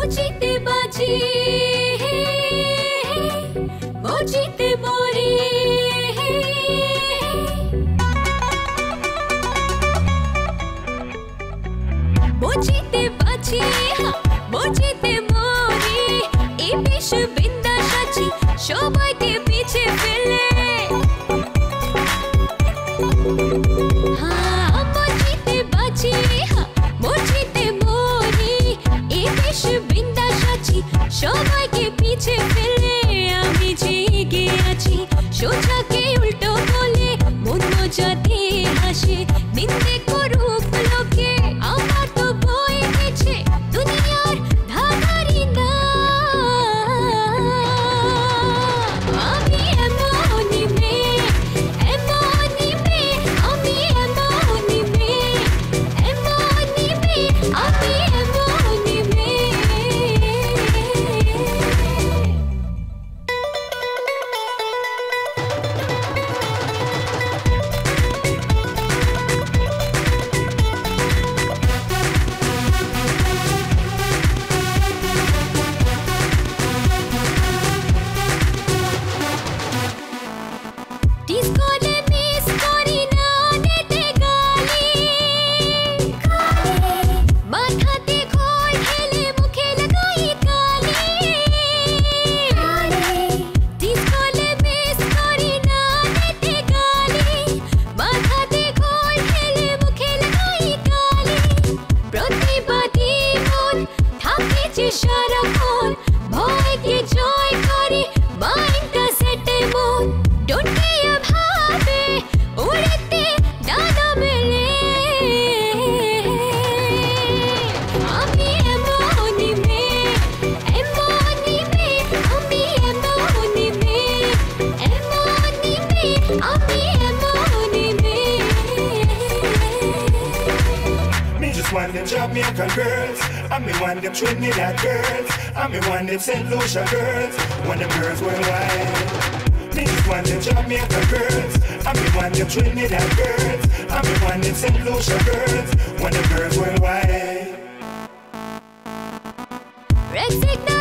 मोचीते बाची मोचीते बोरी मोचीते बाची मोचीते मोरी ए पेश बिंदा शाची शोभा के पीछे फिले मोचीते बाची मोचीते मोरी ए पेश बिंदा शाची शोभा के पीछे फिले आमी जीगे आची सोचा के उल्टो बोले मन जाते हाসে निंदे को रूप लोके आमार तो বয়ে গেছে দুনিয়ার ধাঁধারি না আমি এমনই মেয়ে আমি এমনই মেয়ে আমি এমনই মেয়ে ডিসকোলে মিস করি না নেটে গালি মাথাতে খোল ঢেলে মুখে লাগাই কালি ডিসকোলে মিস করি না নেটে গালি মাথাতে খোল ঢেলে মুখে লাগাই কালি প্রতিবাদী মন থাকে যে সারাক্ষণ ভয়কে জয় করে মাইন্ডটা সেটে মন ডোন্টে ভাবে উড়তে ডানা মেলে আমি এমনই মেয়ে আমি এমনই মেয়ে আমি এমনই মেয়ে Me just want them Jamaican girls, and me want them Trinidad girls, and me want them St. Lucia girls, want them girls worldwide. Me just want them Jamaican girls, and me want them Trinidad girls, and me want them St. Lucia girls, want them girls worldwide. Red signal